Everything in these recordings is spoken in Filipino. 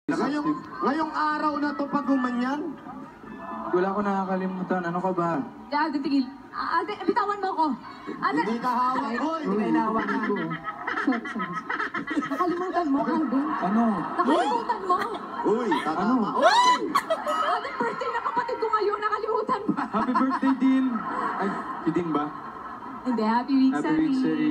Ngayong araw na to pag gumanyan? Wala ko nakakalimutan. Ano ka ba? Ate, tigil. Ate, bitawan mo ako. Ate. Hindi ka hawak ko. Hindi ka inawak ko. Sorry. Nakalimutan mo, Alvin. Ano? Nakalimutan mo. Uy, tatama. Ano? Uy! Ate, birthday na kapatid ko ngayon. Nakalimutan mo. Happy birthday, Din! Ay, si Din ba? Hindi, happy week, Happy week, Sari.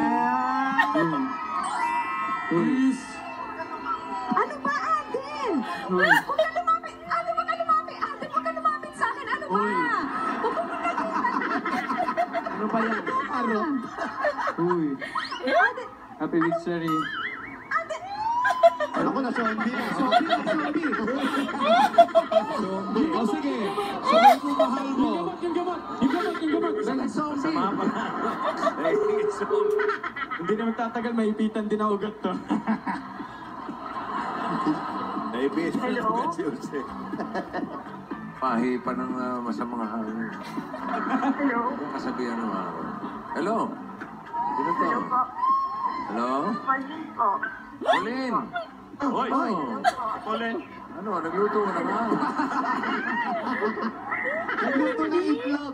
Please. Ano ba, Alvin? Uy. Huwag ka lumapit. Ate, huwag ka lumapit. Ate, huwag ka lumapit sa akin. Ano ba? Uy. Huwag mo na. Ano ba yan? Uy. Ate, Happy week, Sari. ate. Ano ko na, zombie? Zombie. O sige, sabihin ko mahal mo. Yung gamot. Zombie. Sama pa na. Hindi na magtatagal, maipitan din ang ugat to. Hello? Pahi pa ng masamang hangin. Hello? Yung kasabihan ng araw. Hello? Sino to? Hello po. Hello? Malin po. Pauline! Hoy! Pauline! Ano, nagluto ka na nga. Nagluto ng itlog.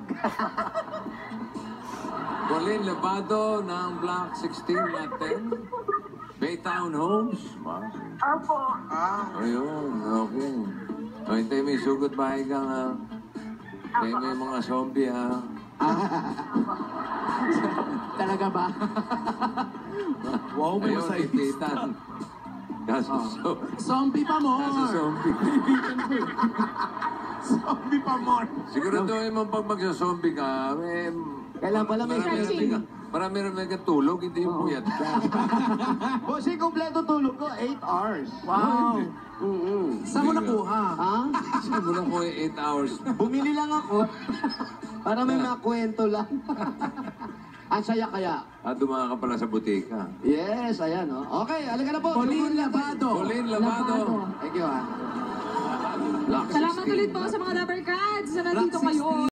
Pauline Labado ng Block 16 at 10. Baytown Homes. Opo. Ayun, okay. O, hintay mo yung sugot bahay kang hintay mo yung mga zombie Talaga ba? Wow, may Ayun, masay. ipitan. Kaso Zombie pa mo. Kaso zombie. Zombie pa more. Siguraduhin mo pag magsa-zombie ka, Kailan pala may marami rin ka tulog, hindi yung puyat ka. Bossy, kompleto tulog ko, 8 hours. Wow. Saan mo Hindi nakuha? Ha? Saan mo na ko 8 hours? Bumili lang ako. Para may makwento lang. Ang saya kaya. Dumaan ka pala sa butika. Yes, ayan, oh. Okay, alika na po. Pauline Labado. Pauline Labado. Thank you, ha. Block Salamat 16. ulit po sa mga Lover Cards na nandito kayo.